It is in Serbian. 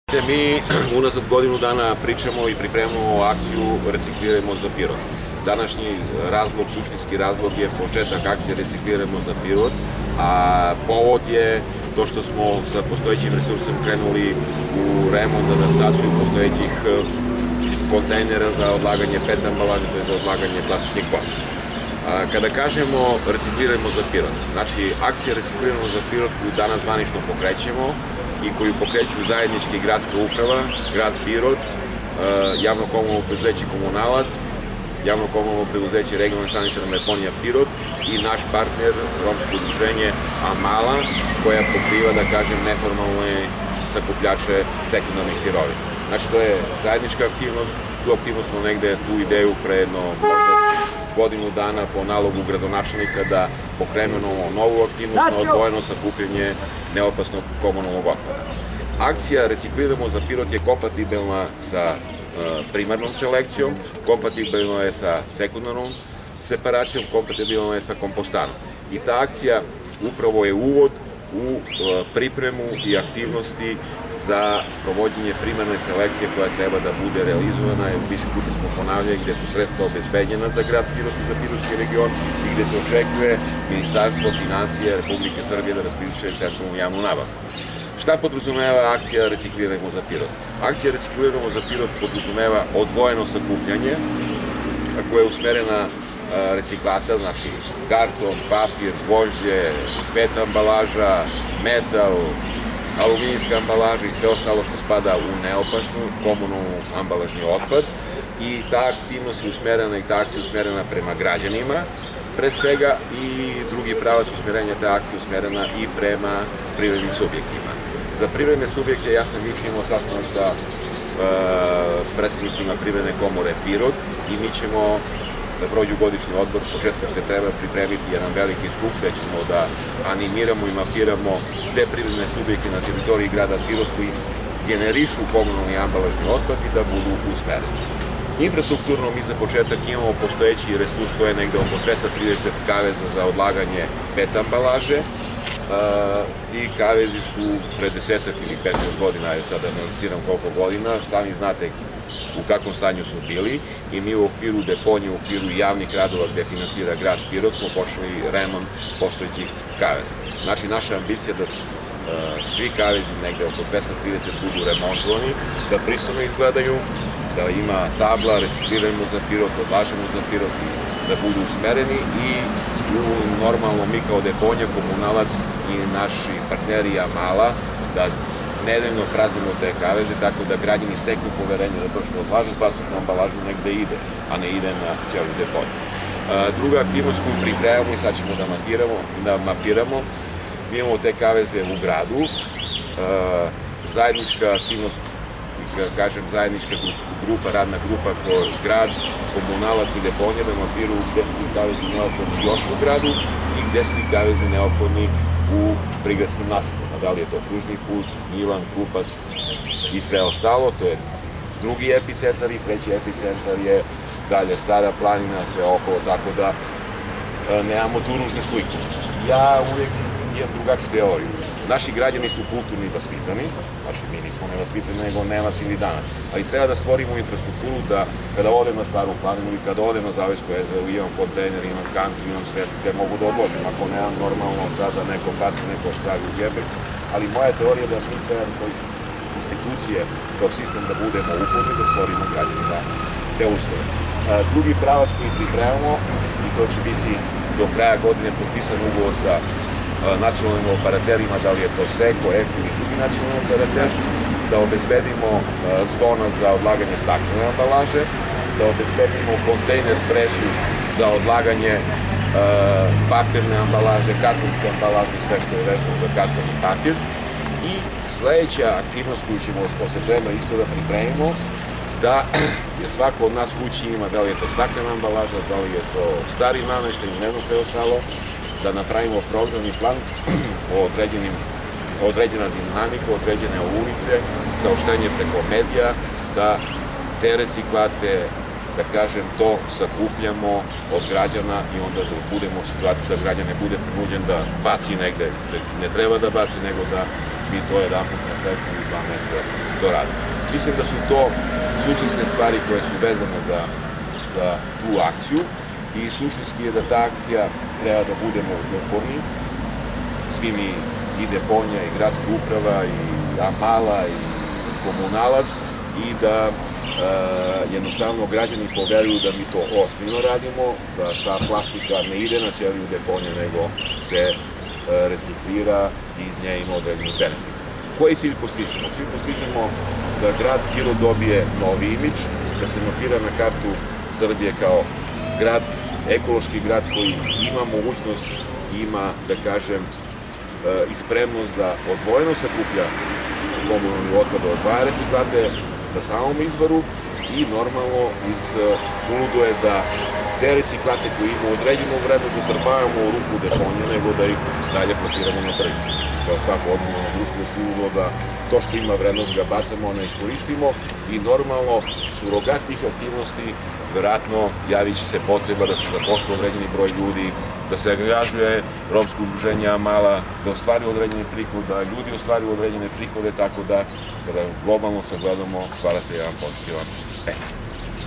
Mi unazad godinu dana pričamo i pripremamo akciju Reciklirajmo za Pirot. Današnji razlog, suštinski razlog je početak akcije Reciklirajmo za Pirot, a povod je to što smo sa postojećim resursom krenuli u remont, adaptaciju postojećih kontejnera za odlaganje PET ambalaže, to je za odlaganje plastičnih boca. Kada kažemo Reciklirajmo za Pirot, znači akcija Reciklirajmo za Pirot koju danas zvanično pokrećemo i koju pokreću zajednički gradska uprava, grad Pirot, javno komunalno preduzeće Komunalac, javno komunalno preduzeće Regionalna sanitarna deponija Pirot i naš partner, romsko udruženje Amala, koja pokriva, da kažem, neformalne sakupljače sekundarnih sirovina. Znači, to je zajednička aktivnost, tu aktivnost smo negde, tu ideju pre jedno možda godinu dana po nalogu gradonačelnika da pokrenemo novu aktivnost na odvojeno sakupljanje neopasnog komunalnog otpada. Akcija Recikliramo za Pirot je kompatibilna sa primarnom selekcijom, kompatibilna je sa sekundarnom separacijom, kompatibilna je sa kompostanom. I ta akcija upravo je uvod u pripremu i aktivnosti za sprovođenje primarne selekcije koja treba da bude realizovana. Više puta smo ponavljali gde su sredstva obezbeđena za grad Pirot i za Pirotski region i gde se očekuje Ministarstvo finansija Republike Srbije da raspiše centralnu javnu nabavku. Šta podrazumeva akcija Reciklirajmo za Pirot? Akcija Reciklirajmo za Pirot podrazumeva odvojeno sakupljanje koja je usmerena reciklata, znači karton, papir, gvožđe, PET ambalaža, metal, aluminijska ambalaža i sve ostalo što spada u neopasnu komunalnu ambalažni otpad. I ta aktivnost je usmerena i ta akcija je usmerena prema građanima, pre svega, i drugi pravac usmerenja te akcije usmerena i prema privrednim subjektima. Za privredne subjekte ja sam imao sastanak sa predstavnicima Privredne komore Pirot i mi ćemo da prođu godišnji odbor početkom septembra pripremiti jedan veliki skup gde ćemo da animiramo i mapiramo sve privredne subjekte na teritoriji grada Pirot koji generišu komunalni ambalažni otpad i da budu usmereni. Infrastrukturno mi za početak imamo postojeći resurs, to je negde oko 230 kaveza za odlaganje PET ambalaže. Ti kavezi su pre 10 ili 15 godina, sada ne analiziram koliko godina, sami znate u kakvom stanju su bili i mi u okviru deponije, u okviru javnih radova gde finansira grad Pirot smo počeli remont postojećih kaveza. Znači, naša ambicija je da svi kavezi, negde oko 230, budu remontovani, da pristojno izgledaju, da ima tabla, Reciklirajmo za Pirot, odlažemo za Pirot, da budu usmereni i normalno mi kao deponija, Komunalac i naši partneri Amala, da nedeljno praznimo te kaveze, tako da građani steknu poverenje da to što odlažu plastičnu ambalažu negde ide, a ne ide na celu deponiju. Druga aktivnost koju pripremamo i sad ćemo da mapiramo, mi imamo te kaveze u gradu, zajednička aktivnost, kažem zajednička grupa, radna grupa kroz grad, Komunalac i deponija da mapiru gde su ti kavezi neophodni još u gradu i gde su ti kavezi neophodni u prigradskim naseljima. Da li je to Kružni put, Milan, Krupac i sve ostalo. To je drugi epicentar i treći epicentar je dalje Stara planina, sve okolo, tako da nemamo tu ružnu sliku. Ja uvijek imam drugačiju teoriju. Naši građani su kulturni i vaspitani, znači mi nismo nevaspitani nego nemac ili danas, ali treba da stvorimo infrastrukturu da kada odem na Staru planinu i kada odem na Zavesko jezero, imam kontejner, imam kantu, imam sve gde mogu da odložim, ako nemam normalno sada neko baci, neko stavi u gebek, ali moja teorija je da mi treba kao institucije, kao sistem da budemo upozni, da stvorimo građanima te uslove. Drugi pravac koji pripremamo, i to će biti do kraja godine potpisan ugovor sa nacionalnim operaterima, da li je to SEKO, EKO ili drugi nacionalni operater, da obezbedimo zvona za odlaganje staklene ambalaže, da obezbedimo kontejner presu za odlaganje papirne ambalaže, kartonske ambalaže, sve što je vezano za karton i papir. I sledeća aktivnost koju ćemo od septembra isto da pripremimo, da je svako od nas kući ima, da li je to staklena ambalaža, da li je to stari nameštaj, ne znam sve ostalo, da napravimo program i plan o određena dinamika, određene ulice, saopštenje preko medija, da te reciklate da kažem, to sakupljamo od građana i onda da budemo u situaciji da građan ne bude prinuđen da baci negde, ne treba da baci, nego da mi to jedan put mesečno ili 2 meseca to radimo. Mislim da su to suštinske stvari koje su vezane za tu akciju i suštinski je da ta akcija treba da budemo uporni, svi mi i deponija, i gradska uprava, i Amala, i komunalac, i da jednostavno građani poveruju da mi to ozbiljno radimo, da ta plastika ne ide na ćeliju deponija, nego se reciklira i iz nje ima određeni benefit. Koji cilj postižemo? Cilj postižemo da grad Pirot dobije novi imidž, da se mapira na kartu Srbije kao grad, ekološki grad koji ima mogućnost, ima, da kažem, i spremnost da odvojeno sakuplja komunalni otpad, da odvaja reciklate na samom izvoru i normalno suludo je da te reciklate koji imaju određenu vrednost zatrpavamo u ruku deponija, nego da ih dalje plasiramo na tržištu. Mislim, kao svako odgovorno društvo je suludo da to što ima vrednost ga bacamo, ne iskoristimo i normalno surogat tih aktivnosti verovatno javit će se potreba da se zaposle određeni broj ljudi, da se angažuje romsko udruženje Amala, da ostvari određeni prihod, da ljudi ostvaruju određene prihode, tako da kada globalno sagledamo stvara se jedan pozitivan efekt.